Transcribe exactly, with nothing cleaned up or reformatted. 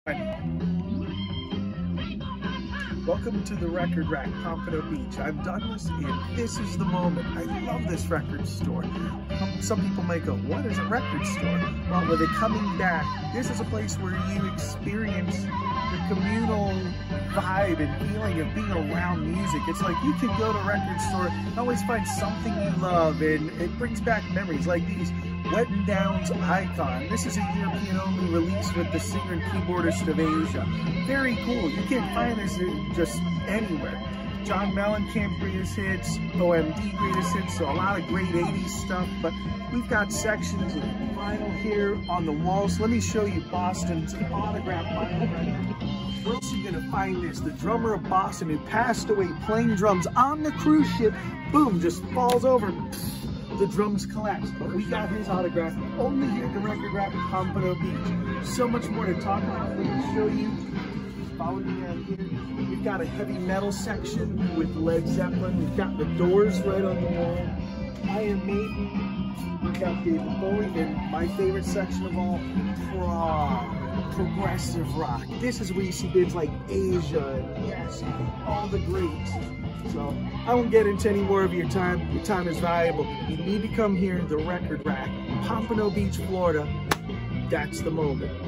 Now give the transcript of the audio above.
Welcome to the Record Rack, Pompano Beach. I'm Douglas, and this is the moment. I love this record store. Some people might go, what is a record store? Well, with it coming back, this is a place where you experience the communal vibe and feeling of being around music. It's like you can go to a record store and always find something you love, and it brings back memories like these. Wet and Down's Icon. This is a European-only release with the singer and keyboardist of Asia. Very cool. You can't find this just anywhere. John Mellencamp greatest hits, O M D greatest hits, so a lot of great eighties stuff, but we've got sections of vinyl here on the walls. Let me show you Boston's autographed vinyl record. Where else are you gonna find this? The drummer of Boston who passed away playing drums on the cruise ship, boom, just falls over. The drums collapse, but we got his autograph only here at the Record Rack at Pompano Beach. So much more to talk about. Let me show you. Follow me out here. We've got a heavy metal section with Led Zeppelin. We've got the Doors right on the wall. Iron Maiden. We've got David Bowie, and my favorite section of all, prog, progressive rock. This is where you see bands like Asia and yes, all the greats. So I won't get into any more of your time. Your time is valuable. You need to come here, the Record Rack, Pompano Beach, Florida. That's the moment.